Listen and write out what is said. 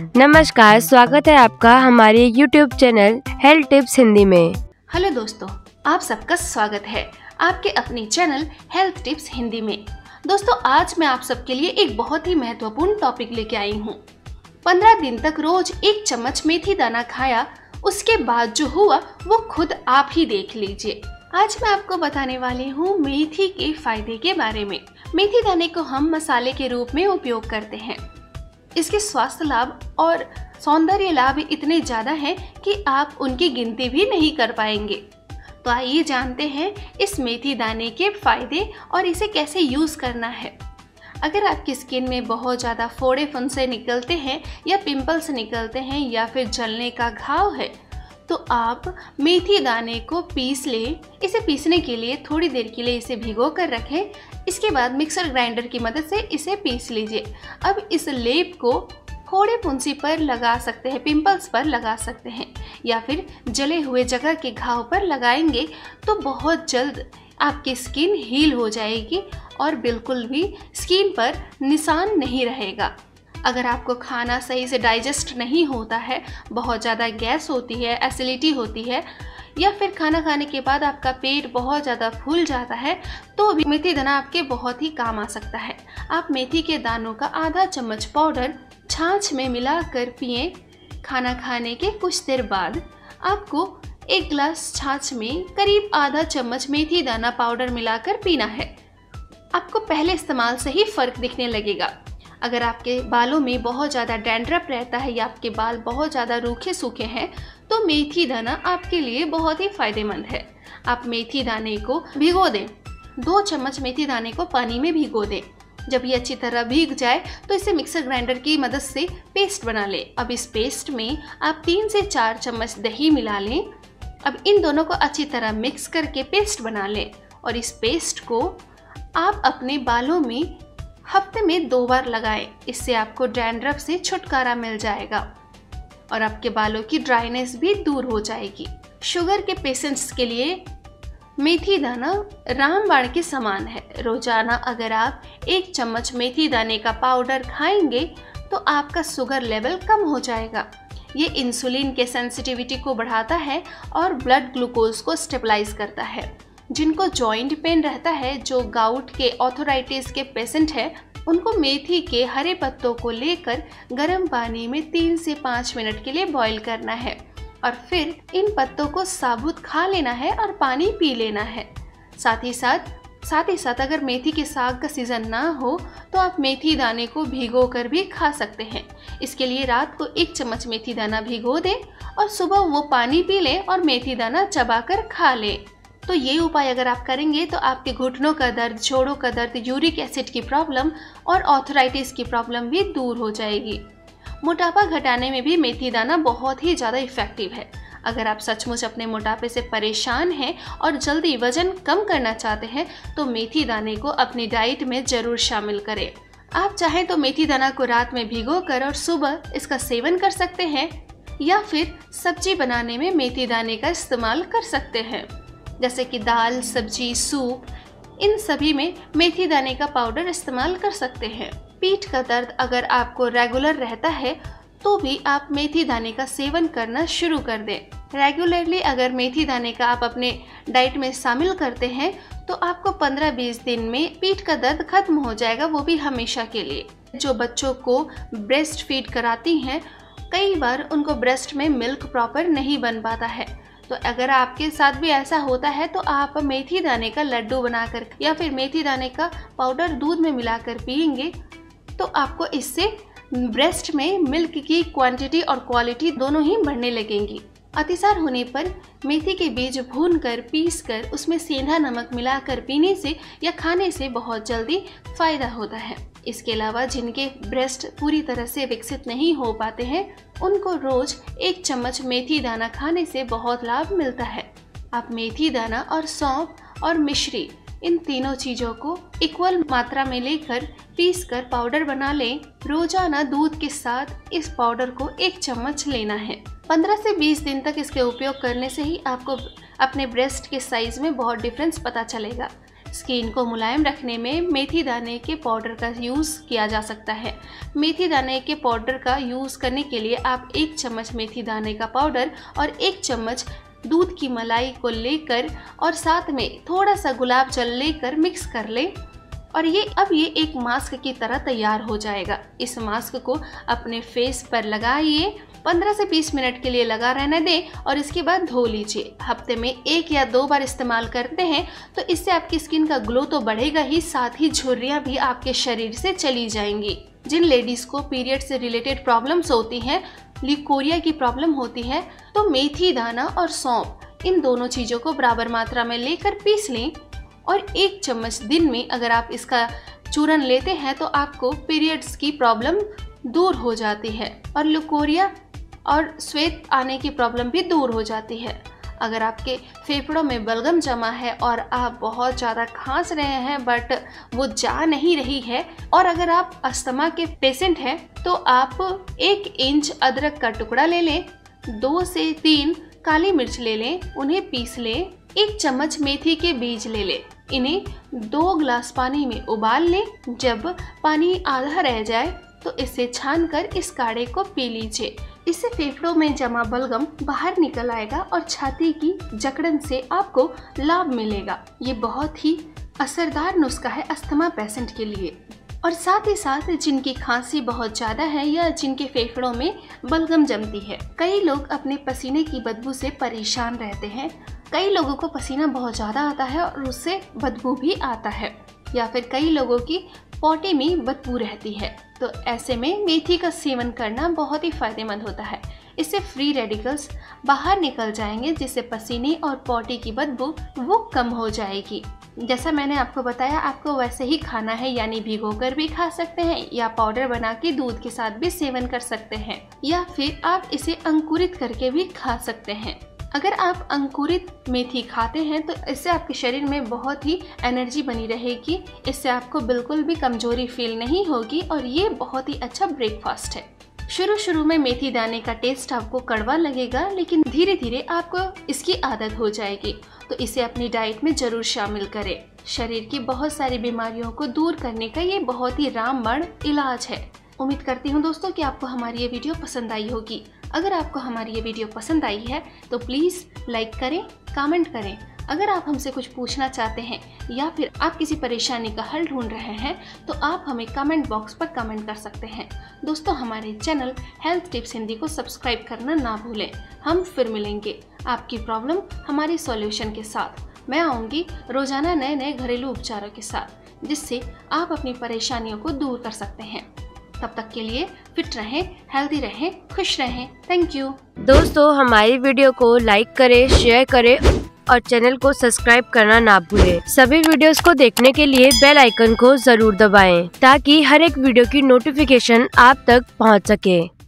नमस्कार, स्वागत है आपका हमारे YouTube channel health tips Hindi में। हेलो दोस्तों, आप सबका स्वागत है आपके अपने चैनल हेल्थ टिप्स हिंदी में। दोस्तों, आज मैं आप सबके लिए एक बहुत ही महत्वपूर्ण टॉपिक लेके आई हूँ। 15 दिन तक रोज 1 चम्मच मेथी दाना खाया, उसके बाद जो हुआ वो खुद आप ही देख लीजिए। आज मैं आपको बताने वाली हूँ मेथी के फायदे के बारे में। मेथी दाने को हम मसाले के रूप में उपयोग करते हैं। इसके स्वास्थ्य लाभ और सौंदर्य लाभ इतने ज्यादा हैं कि आप उनकी गिनती भी नहीं कर पाएंगे। तो आइए जानते हैं इस मेथी दाने के फायदे और इसे कैसे यूज करना है। अगर आपकी स्किन में बहुत ज़्यादा फोड़े फुंसे निकलते हैं या पिंपल्स निकलते हैं या फिर जलने का घाव है, तो आप मेथी दाने को पीस लें। इसे पीसने के लिए थोड़ी देर के लिए इसे भिगो कर रखें। इसके बाद मिक्सर ग्राइंडर की मदद से इसे पीस लीजिए। अब इस लेप को फोड़े फुंसी पर लगा सकते हैं, पिंपल्स पर लगा सकते हैं या फिर जले हुए जगह के घाव पर लगाएंगे तो बहुत जल्द आपकी स्किन हील हो जाएगी और बिल्कुल भी स्किन पर निशान नहीं रहेगा। अगर आपको खाना सही से डाइजेस्ट नहीं होता है, बहुत ज़्यादा गैस होती है, एसिडिटी होती है या फिर खाना खाने के बाद आपका पेट बहुत ज़्यादा फूल जाता है, तो भी मेथी दाना आपके बहुत ही काम आ सकता है। आप मेथी के दानों का आधा चम्मच पाउडर छाछ में मिलाकर पिएं। खाना खाने के कुछ देर बाद आपको 1 गिलास छाछ में करीब आधा चम्मच मेथी दाना पाउडर मिलाकर पीना है। आपको पहले इस्तेमाल से ही फर्क दिखने लगेगा। अगर आपके बालों में बहुत ज़्यादा डैंड्रफ रहता है या आपके बाल बहुत ज़्यादा रूखे सूखे हैं, तो मेथी दाना आपके लिए बहुत ही फायदेमंद है। आप मेथी दाने को भिगो दें। 2 चम्मच मेथी दाने को पानी में भिगो दें। जब ये अच्छी तरह भीग जाए तो इसे मिक्सर ग्राइंडर की मदद से पेस्ट बना लें। अब इस पेस्ट में आप 3 से 4 चम्मच दही मिला लें। अब इन दोनों को अच्छी तरह मिक्स करके पेस्ट बना लें और इस पेस्ट को आप अपने बालों में हफ्ते में 2 बार लगाएं। इससे आपको डैंड्रफ से छुटकारा मिल जाएगा और आपके बालों की ड्राइनेस भी दूर हो जाएगी। शुगर के पेशेंट्स के लिए मेथी दाना रामबाण के समान है। रोजाना अगर आप 1 चम्मच मेथी दाने का पाउडर खाएंगे तो आपका शुगर लेवल कम हो जाएगा। ये इंसुलिन के सेंसिटिविटी को बढ़ाता है और ब्लड ग्लूकोज को स्टेबलाइज करता है। जिनको जॉइंट पेन रहता है, जो गाउट के ऑर्थराइटिस के पेशेंट है, उनको मेथी के हरे पत्तों को लेकर गर्म पानी में 3 से 5 मिनट के लिए बॉईल करना है और फिर इन पत्तों को साबुत खा लेना है और पानी पी लेना है। साथ ही साथ अगर मेथी के साग का सीजन ना हो तो आप मेथी दाने को भिगो कर भी खा सकते हैं। इसके लिए रात को 1 चम्मच मेथी दाना भिगो दें और सुबह वो पानी पी लें और मेथी दाना चबाकर खा लें। तो ये उपाय अगर आप करेंगे तो आपके घुटनों का दर्द, जोड़ों का दर्द, यूरिक एसिड की प्रॉब्लम और ऑर्थराइटिस की प्रॉब्लम भी दूर हो जाएगी। मोटापा घटाने में भी मेथी दाना बहुत ही ज़्यादा इफ़ेक्टिव है। अगर आप सचमुच अपने मोटापे से परेशान हैं और जल्दी वजन कम करना चाहते हैं तो मेथी दाने को अपनी डाइट में ज़रूर शामिल करें। आप चाहें तो मेथी दाना को रात में भिगो कर और सुबह इसका सेवन कर सकते हैं या फिर सब्जी बनाने में मेथी दाने का इस्तेमाल कर सकते हैं, जैसे कि दाल, सब्जी, सूप, इन सभी में मेथी दाने का पाउडर इस्तेमाल कर सकते हैं। पीठ का दर्द अगर आपको रेगुलर रहता है तो भी आप मेथी दाने का सेवन करना शुरू कर दें। रेगुलरली अगर मेथी दाने का आप अपने डाइट में शामिल करते हैं तो आपको 15-20 दिन में पीठ का दर्द खत्म हो जाएगा, वो भी हमेशा के लिए। जो बच्चों को ब्रेस्ट फीड कराती हैं, कई बार उनको ब्रेस्ट में मिल्क प्रॉपर नहीं बन पाता है, तो अगर आपके साथ भी ऐसा होता है तो आप मेथी दाने का लड्डू बनाकर या फिर मेथी दाने का पाउडर दूध में मिलाकर पिएंगे तो आपको इससे ब्रेस्ट में मिल्क की क्वांटिटी और क्वालिटी दोनों ही बढ़ने लगेंगी। अतिसार होने पर मेथी के बीज भूनकर पीसकर उसमें सेंधा नमक मिलाकर पीने से या खाने से बहुत जल्दी फायदा होता है। इसके अलावा जिनके ब्रेस्ट पूरी तरह से विकसित नहीं हो पाते हैं, उनको रोज 1 चम्मच मेथी दाना खाने से बहुत लाभ मिलता है। आप मेथी दाना और सौंफ और मिश्री, इन तीनों चीज़ों को इक्वल मात्रा में लेकर पीसकर पाउडर बना लें। रोजाना दूध के साथ इस पाउडर को 1 चम्मच लेना है। 15 से 20 दिन तक इसके उपयोग करने से ही आपको अपने ब्रेस्ट के साइज में बहुत डिफरेंस पता चलेगा। स्किन को मुलायम रखने में मेथी दाने के पाउडर का यूज़ किया जा सकता है। मेथी दाने के पाउडर का यूज़ करने के लिए आप 1 चम्मच मेथी दाने का पाउडर और 1 चम्मच दूध की मलाई को लेकर और साथ में थोड़ा सा गुलाब जल लेकर मिक्स कर लें और ये एक मास्क की तरह तैयार हो जाएगा। इस मास्क को अपने फेस पर लगाइए, 15 से 20 मिनट के लिए लगा रहने दें और इसके बाद धो लीजिए। हफ्ते में 1 या 2 बार इस्तेमाल करते हैं तो इससे आपकी स्किन का ग्लो तो बढ़ेगा ही, साथ ही झुर्रियाँ भी आपके शरीर से चली जाएंगी। जिन लेडीज़ को पीरियड से रिलेटेड प्रॉब्लम्स होती हैं, ल्यूकोरिया की प्रॉब्लम होती है, तो मेथी दाना और सौंफ इन दोनों चीज़ों को बराबर मात्रा में लेकर पीस लें और 1 चम्मच दिन में अगर आप इसका चूरन लेते हैं तो आपको पीरियड्स की प्रॉब्लम दूर हो जाती है और ल्यूकोरिया और श्वेत आने की प्रॉब्लम भी दूर हो जाती है। अगर आपके फेफड़ों में बलगम जमा है और आप बहुत ज़्यादा खांस रहे हैं बट वो जा नहीं रही है, और अगर आप अस्थमा के पेशेंट हैं तो आप 1 इंच अदरक का टुकड़ा ले लें, 2 से 3 काली मिर्च ले लें, उन्हें पीस लें, 1 चम्मच मेथी के बीज ले लें, इन्हें 2 गिलास पानी में उबाल लें। जब पानी आधा रह जाए तो इसे छानकर इस काढ़े को पी लीजिए। इससे फेफड़ों में जमा बलगम बाहर निकल आएगा और छाती की जकड़न से आपको लाभ मिलेगा। ये बहुत ही असरदार नुस्खा है अस्थमा पेशेंट के लिए। और साथ ही साथ जिनकी खांसी बहुत ज़्यादा है या जिनके फेफड़ों में बलगम जमती है, कई लोग अपने पसीने की बदबू से परेशान रहते हैं। कई लोगों को पसीना बहुत ज़्यादा आता है और उससे बदबू भी आता है, या फिर कई लोगों की पॉटी में बदबू रहती है। तो ऐसे में मेथी का सेवन करना बहुत ही फायदेमंद होता है। इससे फ्री रेडिकल्स बाहर निकल जाएंगे, जिससे पसीने और पॉटी की बदबू वो कम हो जाएगी। जैसा मैंने आपको बताया, आपको वैसे ही खाना है, यानी भिगोकर भी खा सकते हैं या पाउडर बना के दूध के साथ भी सेवन कर सकते हैं, या फिर आप इसे अंकुरित करके भी खा सकते हैं। अगर आप अंकुरित मेथी खाते हैं तो इससे आपके शरीर में बहुत ही एनर्जी बनी रहेगी, इससे आपको बिल्कुल भी कमजोरी फील नहीं होगी और ये बहुत ही अच्छा ब्रेकफास्ट है। शुरू में मेथी दाने का टेस्ट आपको कड़वा लगेगा, लेकिन धीरे धीरे आपको इसकी आदत हो जाएगी। तो इसे अपनी डाइट में जरूर शामिल करें। शरीर की बहुत सारी बीमारियों को दूर करने का ये बहुत ही रामबाण इलाज है। उम्मीद करती हूँ दोस्तों कि आपको हमारी ये वीडियो पसंद आई होगी। अगर आपको हमारी ये वीडियो पसंद आई है तो प्लीज़ लाइक करें, कमेंट करें। अगर आप हमसे कुछ पूछना चाहते हैं या फिर आप किसी परेशानी का हल ढूंढ रहे हैं तो आप हमें कमेंट बॉक्स पर कमेंट कर सकते हैं। दोस्तों, हमारे चैनल हेल्थ टिप्स हिंदी को सब्सक्राइब करना ना भूलें। हम फिर मिलेंगे आपकी प्रॉब्लम हमारे सॉल्यूशन के साथ। मैं आऊँगी रोजाना नए नए घरेलू उपचारों के साथ, जिससे आप अपनी परेशानियों को दूर कर सकते हैं। तब तक के लिए फिट रहें, हेल्दी रहें, खुश रहें। Thank you. दोस्तों, हमारी वीडियो को लाइक करें, शेयर करें और चैनल को सब्सक्राइब करना ना भूलें। सभी वीडियोस को देखने के लिए बेल आइकन को जरूर दबाएं ताकि हर एक वीडियो की नोटिफिकेशन आप तक पहुंच सके।